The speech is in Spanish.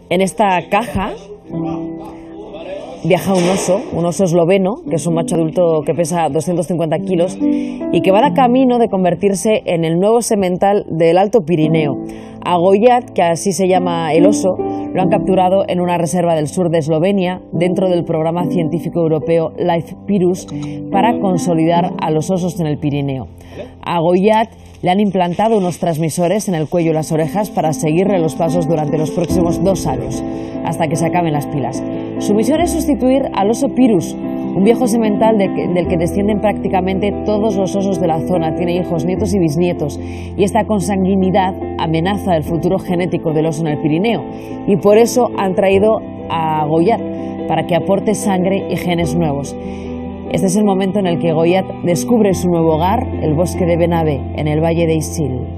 En esta caja viaja un oso esloveno, que es un macho adulto que pesa 250 kilos y que va de camino de convertirse en el nuevo semental del Alto Pirineo. A Goiat, que así se llama el oso, lo han capturado en una reserva del sur de Eslovenia dentro del programa científico europeo Life Pirus para consolidar a los osos en el Pirineo. A Goiat le han implantado unos transmisores en el cuello y las orejas para seguirle los pasos durante los próximos 2 años, hasta que se acaben las pilas. Su misión es sustituir al oso Pirus, un viejo semental del que descienden prácticamente todos los osos de la zona. Tiene hijos, nietos y bisnietos, y esta consanguinidad amenaza el futuro genético del oso en el Pirineo, y por eso han traído a Goiat, para que aporte sangre y genes nuevos. Este es el momento en el que Goiat descubre su nuevo hogar, el bosque de Benavé, en el valle de Isil.